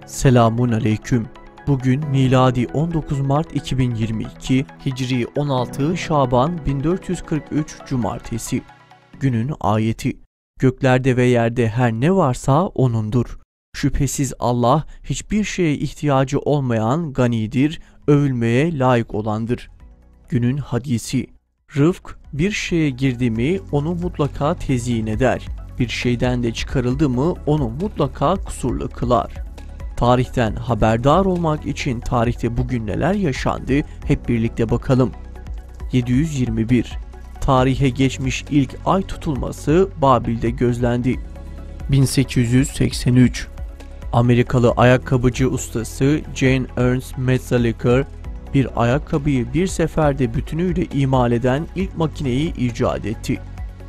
Selamun aleyküm. Bugün miladi 19 Mart 2022, Hicri 16 Şaban 1443 Cumartesi. Günün ayeti: Göklerde ve yerde her ne varsa O'nundur. Şüphesiz Allah hiçbir şeye ihtiyacı olmayan ganidir, övülmeye layık olandır. Günün hadisi: Rıfk bir şeye girdi mi onu mutlaka tezyin eder. Bir şeyden de çıkarıldı mı onu mutlaka kusurlu kılar. Tarihten haberdar olmak için tarihte bugün neler yaşandı hep birlikte bakalım. 721. Tarihe geçmiş ilk ay tutulması Babil'de gözlendi. 1883. Amerikalı ayakkabıcı ustası Jane Ernst Metzelder bir ayakkabıyı bir seferde bütünüyle imal eden ilk makineyi icat etti.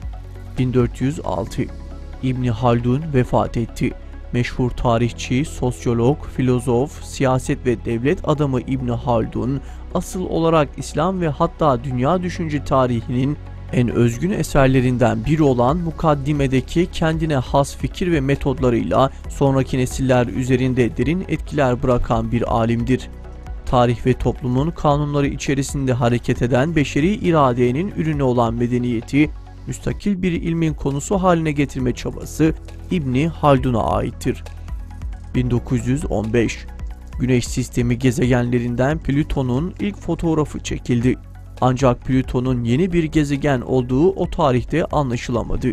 1406. İbn Haldun vefat etti. Meşhur tarihçi, sosyolog, filozof, siyaset ve devlet adamı İbn Haldun, asıl olarak İslam ve hatta dünya düşünce tarihinin en özgün eserlerinden biri olan Mukaddime'deki kendine has fikir ve metodlarıyla sonraki nesiller üzerinde derin etkiler bırakan bir alimdir. Tarih ve toplumun kanunları içerisinde hareket eden beşeri iradenin ürünü olan medeniyeti, müstakil bir ilmin konusu haline getirme çabası İbn Haldun'a aittir. 1915. Güneş sistemi gezegenlerinden Plüton'un ilk fotoğrafı çekildi. Ancak Plüton'un yeni bir gezegen olduğu o tarihte anlaşılamadı.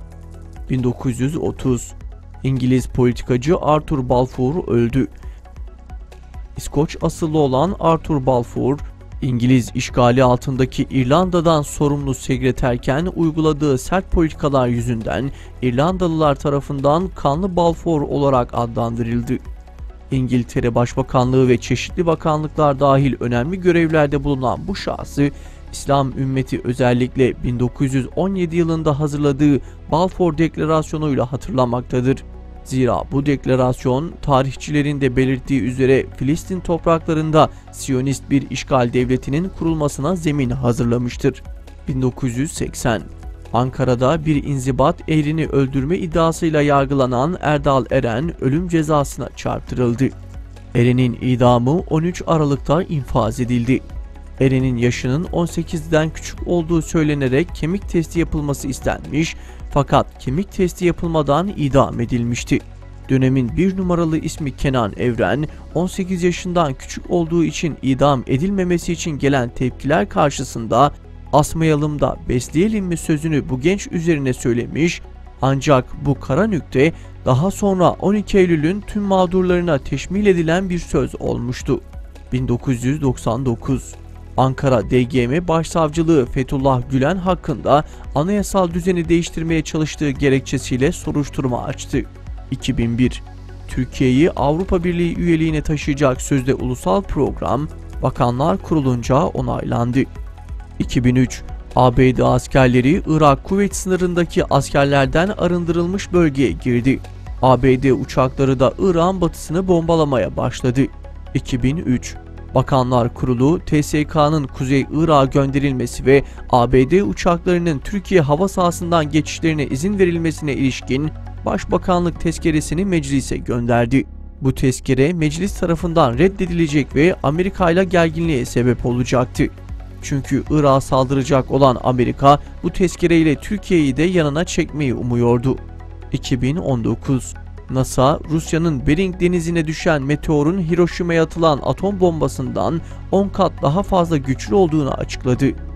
1930. İngiliz politikacı Arthur Balfour öldü. İskoç asıllı olan Arthur Balfour, İngiliz işgali altındaki İrlanda'dan sorumlu sekreterken uyguladığı sert politikalar yüzünden İrlandalılar tarafından Kanlı Balfour olarak adlandırıldı. İngiltere Başbakanlığı ve çeşitli bakanlıklar dahil önemli görevlerde bulunan bu şahsı, İslam ümmeti özellikle 1917 yılında hazırladığı Balfour Deklarasyonu'yla hatırlamaktadır. Zira bu deklarasyon tarihçilerin de belirttiği üzere Filistin topraklarında Siyonist bir işgal devletinin kurulmasına zemin hazırlamıştır. 1980. Ankara'da bir inzibat ehrini öldürme iddiasıyla yargılanan Erdal Eren ölüm cezasına çarptırıldı. Eren'in idamı 13 Aralık'ta infaz edildi. Eren'in yaşının 18'den küçük olduğu söylenerek kemik testi yapılması istenmiş fakat kemik testi yapılmadan idam edilmişti. Dönemin bir numaralı ismi Kenan Evren, 18 yaşından küçük olduğu için idam edilmemesi için gelen tepkiler karşısında "Asmayalım da besleyelim mi" sözünü bu genç üzerine söylemiş, ancak bu kara nükte daha sonra 12 Eylül'ün tüm mağdurlarına teşmil edilen bir söz olmuştu. 1999. Ankara DGM Başsavcılığı Fethullah Gülen hakkında anayasal düzeni değiştirmeye çalıştığı gerekçesiyle soruşturma açtı. 2001. Türkiye'yi Avrupa Birliği üyeliğine taşıyacak sözde ulusal program Bakanlar Kurulu'nca onaylandı. 2003. ABD askerleri Irak-Kuveyt sınırındaki askerlerden arındırılmış bölgeye girdi. ABD uçakları da Irak'ın batısını bombalamaya başladı. 2003. Bakanlar Kurulu, TSK'nın Kuzey Irak'a gönderilmesi ve ABD uçaklarının Türkiye hava sahasından geçişlerine izin verilmesine ilişkin Başbakanlık tezkeresini meclise gönderdi. Bu tezkere meclis tarafından reddedilecek ve Amerika ile gerginliğe sebep olacaktı. Çünkü Irak'a saldıracak olan Amerika bu tezkereyle Türkiye'yi de yanına çekmeyi umuyordu. 2019. NASA, Rusya'nın Bering denizine düşen meteorun Hiroşima'ya atılan atom bombasından 10 kat daha fazla güçlü olduğunu açıkladı.